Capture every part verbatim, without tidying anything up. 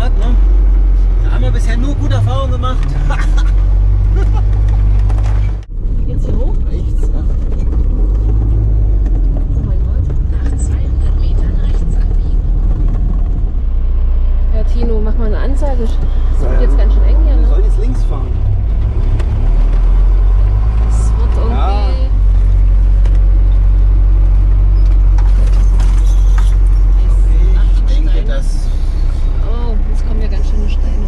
Grad, ne? Da haben wir bisher nur gute Erfahrungen gemacht. Jetzt hier hoch? Rechts, ja. Oh mein Gott. Nach zweihundert Metern rechts abbiegen. Ja, Tino, mach mal eine Ansage. Es Ja, wird ja. jetzt ganz schön eng hier, Wir ne? sollen jetzt links fahren. Es wird irgendwie... Ja. Ach, Ich denke, Steine. dass Oh, jetzt kommen ja ganz schöne Steine.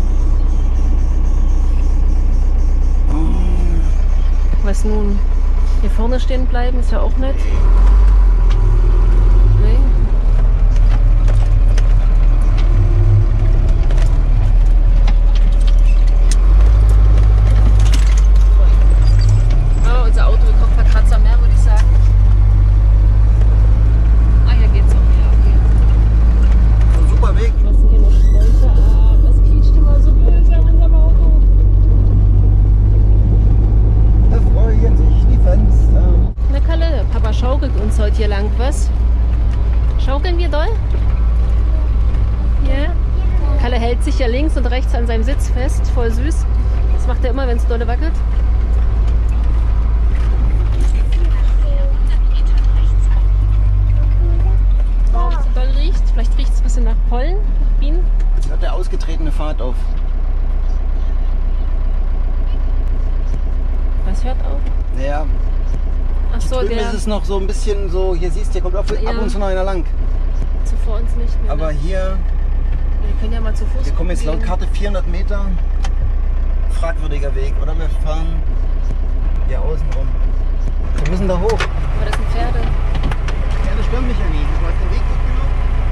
Was nun? Hier vorne stehen bleiben ist ja auch nett. Nee. Oh, unser Auto bekommt ein paar Kratzer mehr, würde ich sagen. Ah, hier geht's auch. Ja, okay. ein super Weg. Was sind hier noch Sträucher? Ah, was quietscht immer so böse an unserem Auto? Da freuen sich die Fenster. Na Kalle, Papa schaukelt uns heute hier lang, was? Schaukeln wir doll? Ja? Kalle hält sich ja links und rechts an seinem Sitz fest, voll süß. Das macht er immer, wenn es dolle wackelt. Warum es so doll riecht? Vielleicht riecht es ein bisschen nach Pollen, nach Bienen. Jetzt hört der ausgetretene Pfad auf. Was hört auf? Naja, Ach so, drüben der ist es noch so ein bisschen so, hier siehst du, hier kommt ab, Ja. ab und zu noch einer lang. zuvor uns nicht mehr. Aber ne? hier, Wir können ja mal zu Fuß wir kommen jetzt laut gehen. Karte vierhundert Meter. Fragwürdiger Weg, oder? Wir fahren hier außen rum. Wir müssen da hoch. Aber das sind Pferde. Ja, das stimmt mich ja nie. Du hast den Weg gut genug.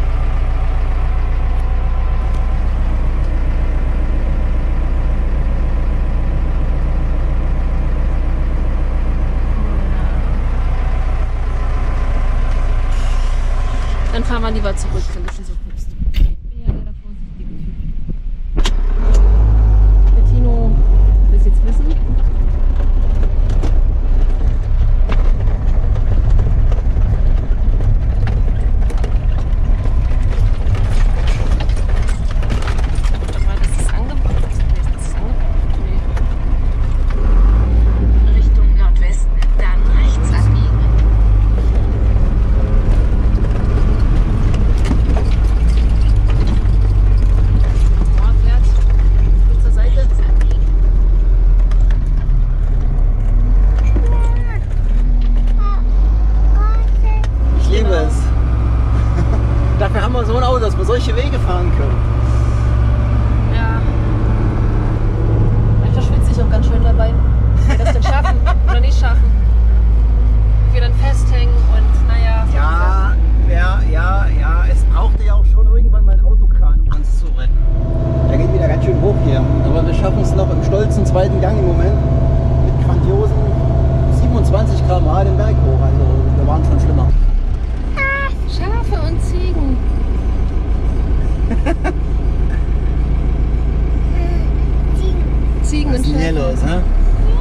Dann fahren wir lieber zurück, wenn du schon so guckst. Ja, der da vorsichtige Typ. Der Tino will es jetzt wissen. Aber das ist angebracht. Nee, das ist angebracht. Nee. Richtung Nordwesten, dann rechts abbiegen. Ja, fährt. Geht zur Seite. Ich liebe Genau. es. Dafür haben wir so ein Auto, dass wir solche Wege fahren können. Ja. Manchmal schwitze ich auch ganz schön dabei. Wie wir das denn schaffen oder nicht schaffen. Wie wir dann festhängen und naja. so Ja, ja, ja, ja. Es brauchte ja auch schon irgendwann mal ein Autokran, um uns zu retten. Der geht wieder ganz schön hoch hier. Aber wir schaffen es noch im stolzen zweiten Gang im Moment. Mit grandiosen siebenundzwanzig Kilometer pro Stunde den Berg hoch. Also wir waren schon schlimmer. Schafe und Ziegen. Ziegen Was und ist denn hier Schafe. los, ne?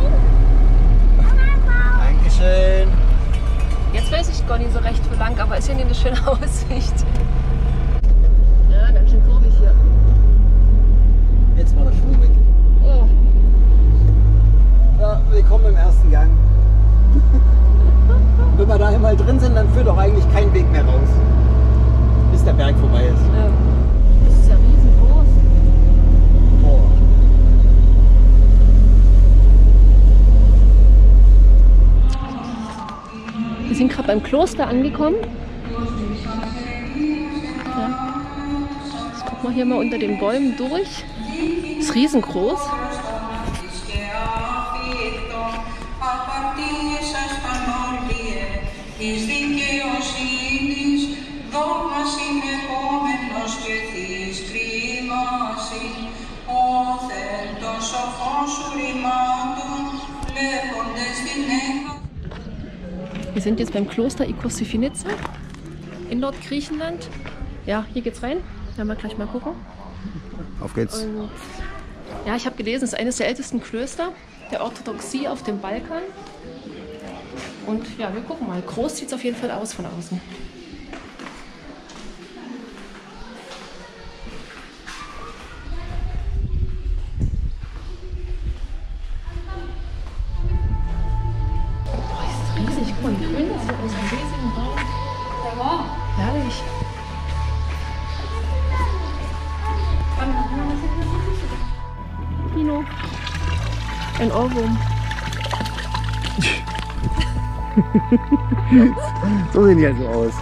Dankeschön. Jetzt weiß ich gar nicht so recht, wo lang, aber ist ja nicht eine schöne Aussicht. Ja, ganz schön kurvig hier. Jetzt war der Schwung weg. Oh. Ja, willkommen im ersten Gang. Wenn wir da einmal drin sind, dann führt auch eigentlich kein Weg mehr raus. Bis der Berg vorbei ist. Ja. Das ist ja riesengroß. Boah. Wir sind gerade beim Kloster angekommen. Ja. Jetzt gucken wir hier mal unter den Bäumen durch. Das ist riesengroß. Εις δικαιοσύνης δόγμα συνεχόμενος και της κρίμαση, όθεν των σοφών σου ρημάτων, βλέποντες την έχα. Wir sind jetzt beim Kloster Ikosifiniza in Nordgriechenland. Ja, hier geht's rein. Werden wir gleich mal gucken. Auf geht's. Und ja, ich habe gelesen, es ist eines der ältesten Klöster der Orthodoxie auf dem Balkan. Und ja, wir gucken mal. Groß sieht es auf jeden Fall aus von außen. Oh, ein Ohrwurm. So sehen die also aus.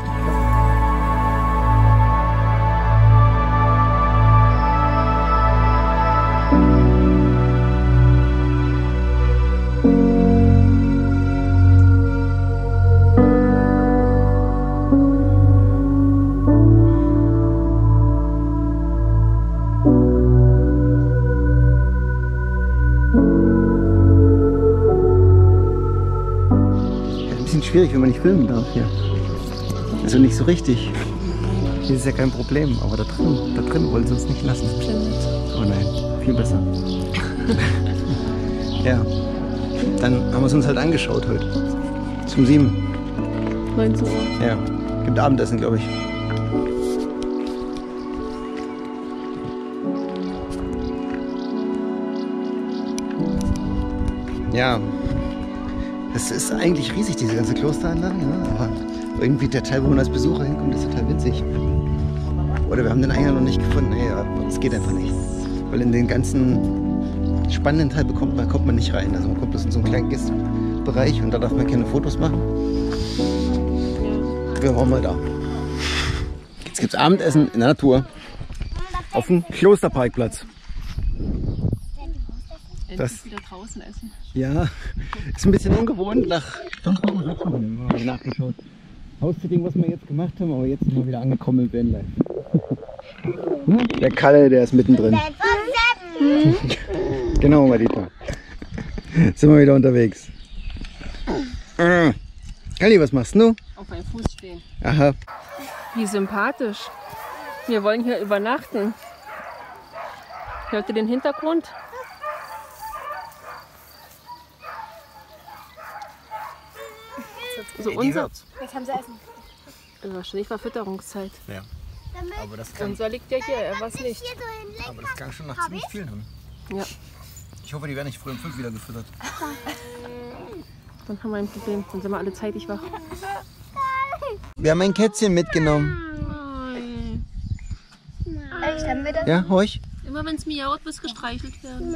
Schwierig, wenn man nicht filmen darf hier. Also nicht so richtig. Hier ist ja kein Problem, aber da drin, da drin wollen sie uns nicht lassen. Oh nein, viel besser. Ja, dann haben wir es uns halt angeschaut heute. Zum sieben. neunzehn Uhr. Ja, gibt Abendessen, glaube ich. Ja. Das ist eigentlich riesig, diese ganze Klosteranlage, ne? Aber irgendwie der Teil, wo man als Besucher hinkommt, ist total winzig. Oder wir haben den Eingang noch nicht gefunden. Nee, das geht einfach nicht. Weil in den ganzen spannenden Teil bekommt man, kommt man nicht rein. Also man kommt bloß in so einen kleinen Gästebereich und da darf man keine Fotos machen. Wir waren mal da. Jetzt gibt es Abendessen in der Natur. Auf dem Klosterparkplatz. Das wieder draußen essen. Ja, ist ein bisschen ungewohnt nach nachgeschaut. Hausfitting, was wir jetzt gemacht haben, aber jetzt sind wir wieder angekommen im Vanlife. Der Kalle, der ist mittendrin. Genau, Marita. Sind wir wieder unterwegs. Kalli, was machst du? Auf einem Fuß stehen. Aha. Wie sympathisch. Wir wollen hier übernachten. Hört ihr den Hintergrund? Also unser, Jetzt haben sie Essen. also wahrscheinlich war Fütterungszeit. Ja. Aber das kann, Unser liegt ja hier, er war es nicht. aber das kann schon nach ziemlich vielen haben. Ja, Ich hoffe, die werden nicht früh um fünf wieder gefüttert. dann haben wir ein Problem. Dann sind wir alle zeitig wach. Wir haben ein Kätzchen mitgenommen. Echt, haben wir das? Ja, horch. Immer wenn es miaut, muss gestreichelt werden.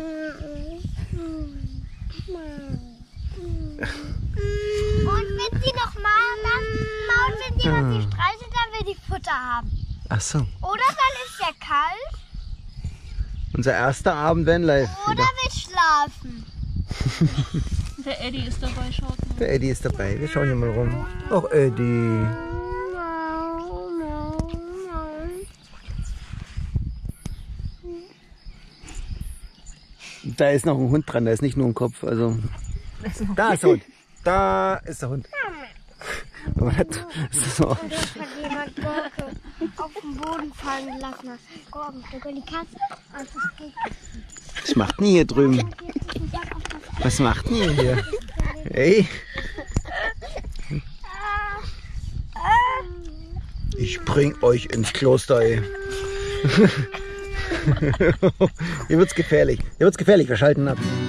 Und wenn sie noch mal dann mauen, wenn sie was sie streichelt, dann will die Futter haben. Ach so. Oder dann ist ja kalt. Unser erster Abend Vanlife. Oder will schlafen. Der Eddie ist dabei, schaut mal. Der Eddie ist dabei. Wir schauen hier mal rum. Och, Eddie. Da ist noch ein Hund dran, da ist nicht nur ein Kopf. Also, da ist der Hund. Da ist der Hund. Aber das ist so. Hat jemand Gurke auf den Boden fallen lassen. Gurken, die Katze. Was macht denn hier drüben? Was macht denn ihr hier? Hey. Ich bring euch ins Kloster, ey. Hier wird's gefährlich. Hier wird's gefährlich, wir schalten ab.